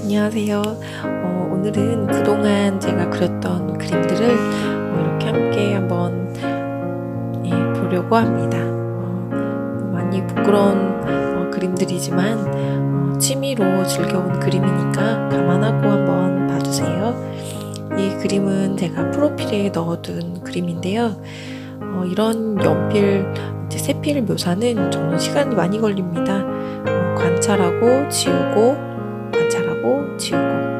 안녕하세요. 오늘은 그동안 제가 그렸던 그림들을 이렇게 함께 한번 보려고 합니다. 많이 부끄러운 그림들이지만 취미로 즐겨온 그림이니까 감안하고 한번 봐주세요. 이 그림은 제가 프로필에 넣어둔 그림인데요. 이런 연필, 세필 묘사는 저는 시간이 많이 걸립니다. 관찰하고 지우고 관찰하고 지우고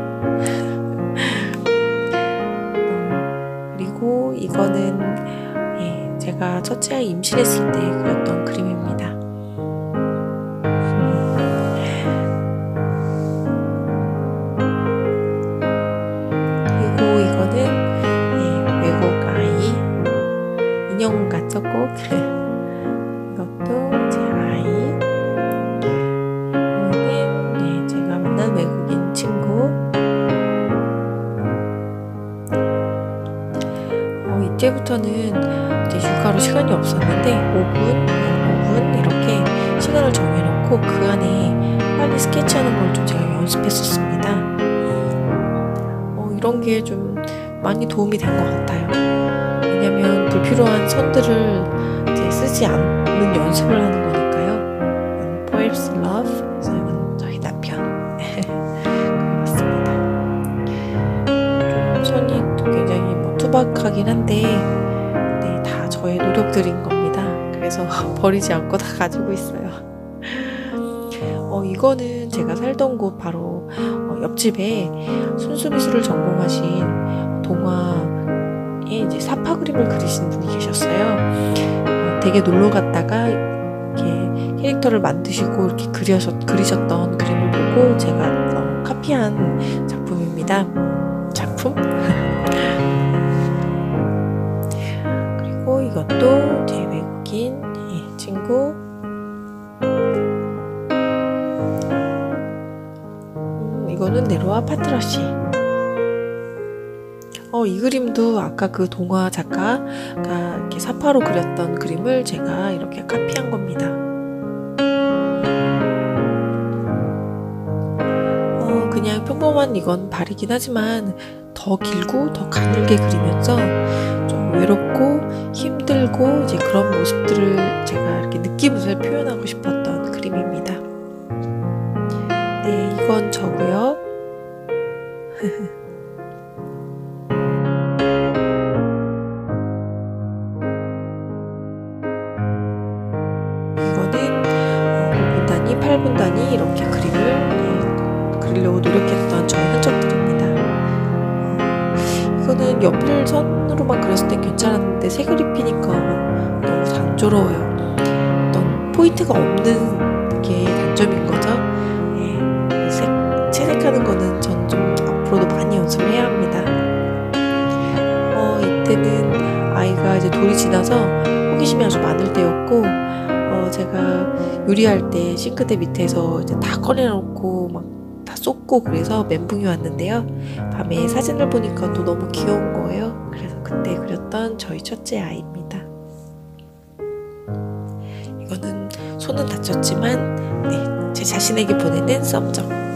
그리고 이거는 제가 첫째 아이 임신했을 때 그렸던 그림입니다. 그리고 이거는 외국 아이 인형 같죠? 꼭 이것도 제 아이. 이거는 제가 만난 외국인 친구. 이때부터는 이제 육아로 시간이 없었는데 5분 이렇게 시간을 정해놓고 그 안에 빨리 스케치하는 걸 좀 제가 연습했었습니다. 이런 게 좀 많이 도움이 된 것 같아요. 왜냐면 불필요한 선들을 이제 쓰지 않는 연습을 하는 거니까요. Poets Love, 이건 저희 남편. 그렇습니다. 좀 손이 굉장히 투박하긴 한데 다 저의 노력들인 겁니다. 그래서 버리지 않고 다 가지고 있어요. 이거는 제가 살던 곳 바로 옆집에 순수미술을 전공하신 동화에 이제 사파 그림을 그리신 분이 계셨어요. 되게 놀러 갔다가 이렇게 캐릭터를 만드시고 이렇게 그리셨던 그림을 보고 제가 카피한 작품입니다. 작품? 그리고 이것도 제 외국인 친구. 이거는 네로아 파트라시. 이 그림도 아까 그 동화 작가가 이렇게 사파로 그렸던 그림을 제가 이렇게 카피한 겁니다. 그냥 평범한 이건 발이긴 하지만 더 길고 더 가늘게 그리면서 좀 외롭고 힘들고 이제 그런 모습들을 제가 이렇게 느끼면서 표현하고 싶었던 그림입니다. 네, 이건 저고요. 이거는 5분 단위, 8분 단위 이렇게 그림을 그리려고 노력했던 저의 흔적들입니다. 이거는 연필선으로만 그렸을 때 괜찮았는데 색을 입히니까 너무 단조로워요. 어떤 포인트가 없는 게 단점인 거죠. 채색하는 거는 전 좀 앞으로도 많이 연습을 해야 합니다. 이때는 아이가 이제 돌이 지나서 호기심이 아주 많을 때였고 제가 요리할 때 싱크대 밑에서 이제 다 꺼내놓고 막 다 쏟고 그래서 멘붕이 왔는데요. 밤에 사진을 보니까 또 너무 귀여운 거예요. 그래서 그때 그렸던 저희 첫째 아이입니다. 이거는 손은 다쳤지만 제 자신에게 보내는 썸점.